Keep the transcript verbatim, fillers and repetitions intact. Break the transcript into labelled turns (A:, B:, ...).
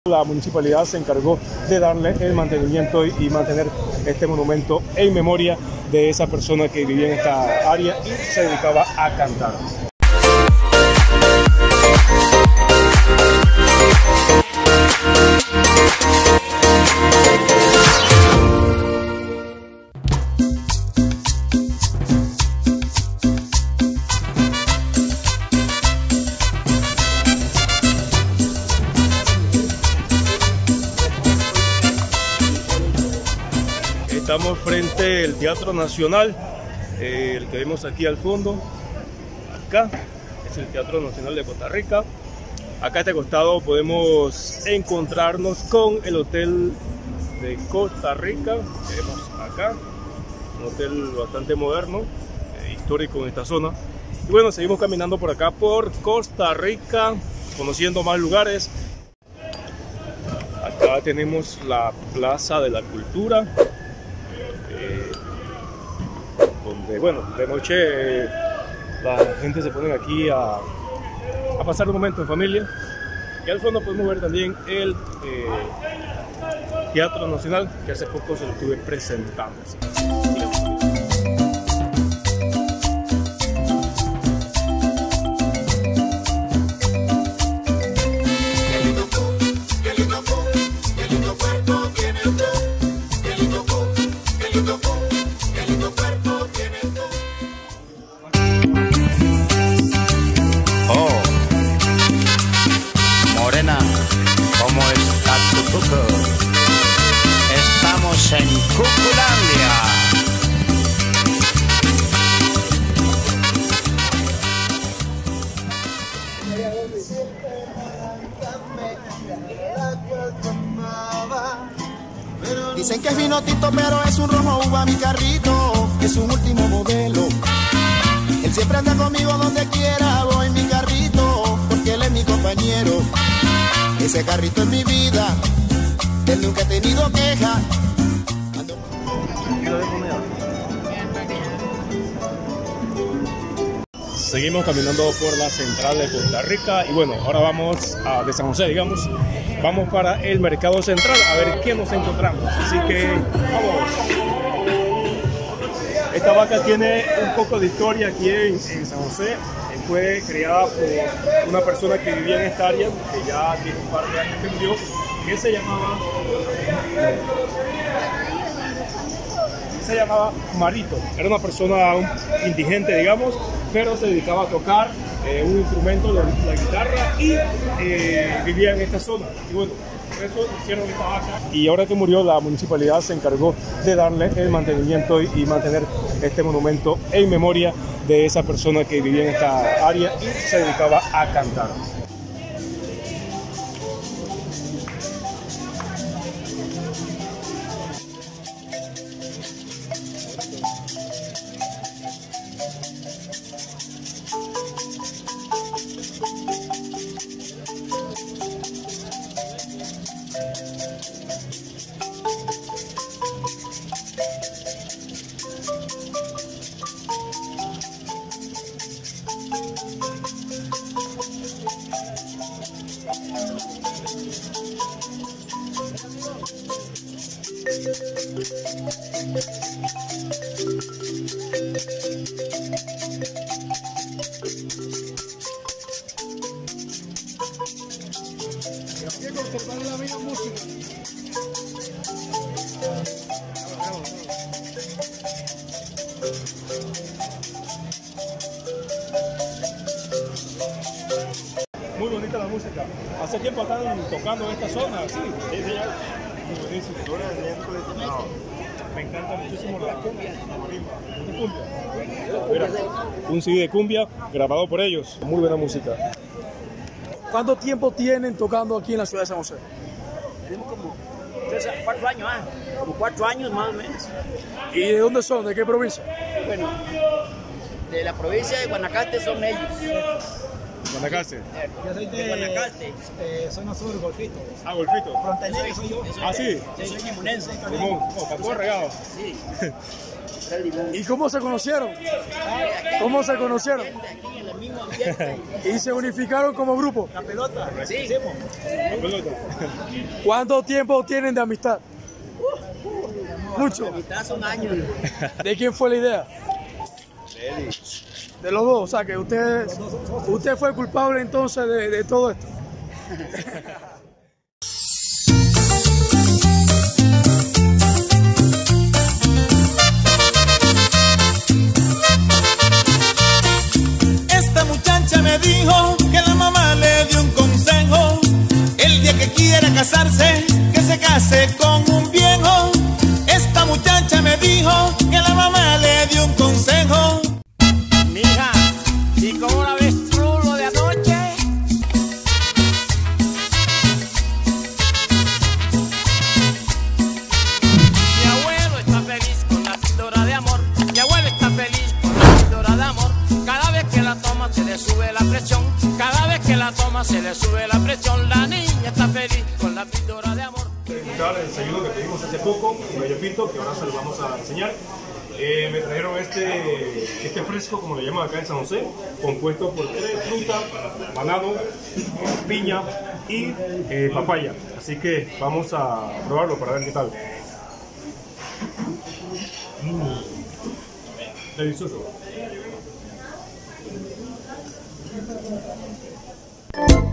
A: La municipalidad se encargó de darle el mantenimiento y mantener este monumento en memoria de esa persona que vivía en esta área y se dedicaba a cantar. Estamos frente al Teatro Nacional, eh, el que vemos aquí al fondo. Acá es el Teatro Nacional de Costa Rica. Acá a este costado podemos encontrarnos con el Hotel de Costa Rica, que vemos acá, un hotel bastante moderno, eh, histórico en esta zona. Y bueno, seguimos caminando por acá por Costa Rica, conociendo más lugares. Acá tenemos la Plaza de la Cultura, eh, donde bueno, de noche eh, la gente se pone aquí a, a pasar un momento en familia. Y al fondo podemos ver también el eh, Teatro Nacional, que hace poco se lo estuve presentando.
B: ¿Cómo está tu cuco? Estamos en Cuculandia.
C: Dicen que es vino tinto, pero es un rojo uva mi carrito, es un último modelo. Él siempre anda conmigo donde quiera, voy mi carrito, porque él es mi compañero. Ese carrito es mi vida, él nunca ha tenido queja. Ando...
A: Seguimos caminando por la central de Costa Rica y bueno, ahora vamos a, de San José, digamos, vamos para el mercado central a ver qué nos encontramos. Así que vamos. Esta vaca tiene un poco de historia aquí en, en San José. Fue criada por una persona que vivía en esta área, que ya tiene un par de años que murió, que se llamaba, se llamaba Marito. Era una persona indigente, digamos, pero se dedicaba a tocar eh, un instrumento, la, la guitarra, y eh, vivía en esta zona. Y bueno, por eso hicieron esta vaca. Y ahora que murió, la municipalidad se encargó de darle el mantenimiento y, y mantener este monumento en memoria de esa persona que vivía en esta área y se dedicaba a cantar.
C: Hay que conservar la misma música.
A: Muy bonita la música. ¿Hace tiempo están tocando en esta zona? Sí, sí, señor. Muy buenísimo. No, me encanta muchísimo la cumbia. ¿Una cumbia? Mira, un C D de cumbia grabado por ellos. Muy buena música.
D: ¿Cuánto tiempo tienen tocando aquí en la ciudad de San José?
E: Tenemos como tres, cuatro años, ah, como cuatro años más o menos.
D: ¿Y de dónde son? ¿De qué provincia?
E: Bueno, de la provincia de Guanacaste son ellos.
A: Guanacaste.
E: Yo soy de Guanacaste. Eh, zona sur, Golfito.
A: Ah, Golfito.
E: Fronterizo soy yo.
A: Ah, sí.
E: Yo soy limonense.
A: Limón. Oh, está todo regado.
E: Sí.
D: ¿Y cómo se conocieron? ¿Cómo se conocieron?
E: Aquí en el mismo ambiente.
D: Y se unificaron como grupo.
E: La pelota. Sí.
A: La pelota.
D: ¿Cuánto tiempo tienen de amistad? Mucho.
E: La mitad son años.
D: ¿De quién fue la idea? De los dos, o sea que usted, usted fue culpable entonces de, de todo esto.
C: Esta muchacha me dijo que la mamá le dio un consejo. El día que quiera casarse, que se case con un viejo. Esta muchacha me dijo que la mamá le dio un consejo.
E: Mija, ¿y cómo la ves tú lo de anoche? Mi abuelo está feliz con la píldora de amor. Mi abuelo está feliz con la píldora de amor. Cada vez que la toma se le sube la presión. Cada vez que la toma se le sube la presión. La niña está feliz con la píldora de amor.
A: El desayuno que pedimos hace poco, un gallo pinto, que ahora se lo vamos a enseñar. Eh, me trajeron este, este fresco, como le llaman acá en San José, compuesto por tres frutas, banano, piña y eh, papaya. Así que vamos a probarlo para ver qué tal. Mm. Delicioso.